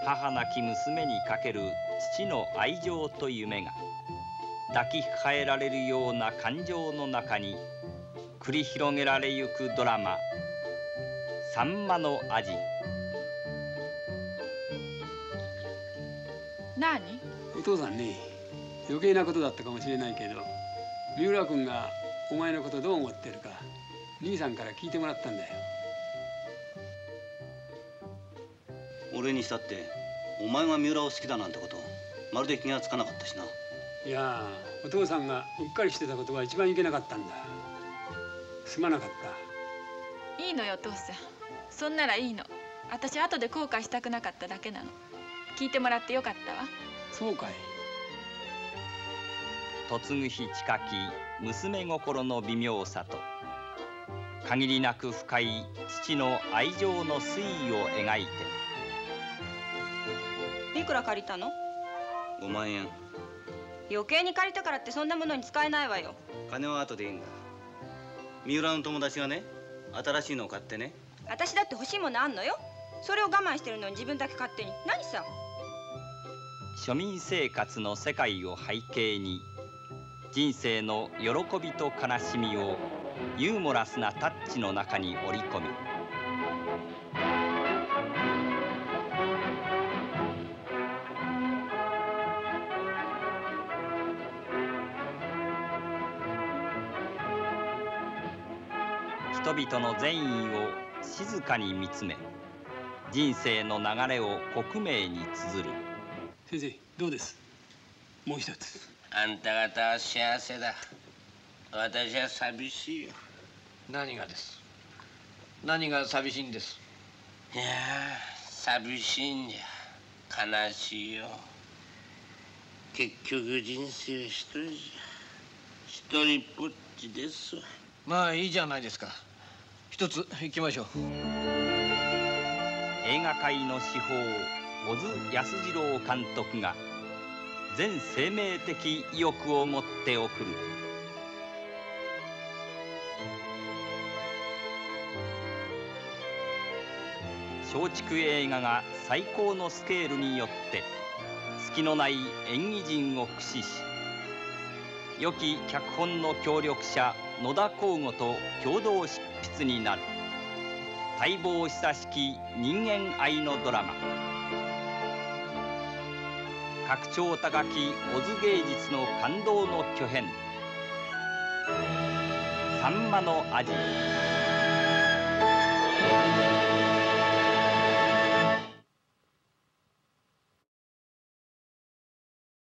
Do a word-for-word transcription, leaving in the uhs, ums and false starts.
母なき娘にかける父の愛情と夢が抱きかかえられるような感情の中に繰り広げられゆくドラマ「さんまの味」。 何？ お父さんね、余計なことだったかもしれないけど、三浦君がお前のことどう思ってるか兄さんから聞いてもらったんだよ。 俺にしたってお前が三浦を好きだなんてことまるで気がつかなかったしな。 いやお父さんがうっかりしてたことが一番いけなかったんだ。すまなかった。 いいのよお父さん、そんならいいの。私後で後悔したくなかっただけなの。聞いてもらってよかったわ。 そうかい。 嫁ぐ日近き娘心の微妙さと限りなく深い父の愛情の推移を描いて。 いくら借りたの？ ごまんえん。 余計に借りたからってそんなものに使えないわよ。 金は後でいいんだ。三浦の友達がね、新しいのを買ってね。 私だって欲しいものあんのよ。それを我慢してるのに自分だけ勝手に。何さ。 庶民生活の世界を背景に人生の喜びと悲しみをユーモラスなタッチの中に織り込み、人々の善意を静かに見つめ、人生の流れを克明に綴る。 先生どうです？もう一つ。 あんた方は幸せだ。私は寂しいよ。 何がです？何が寂しいんです？ いや寂しいんじゃ。悲しいよ。結局人生一人じゃ。一人ぽっちですわ。 まあいいじゃないですか。一つ行きましょう。 映画界の至宝小津安二郎監督が全生命的意欲を持って送る松竹映画が最高のスケールによって隙のない演技陣を駆使し、良き脚本の協力者野田光吾と共同執筆になる待望久しき人間愛のドラマ。格調高き小津芸術の感動の巨編、さんまの味。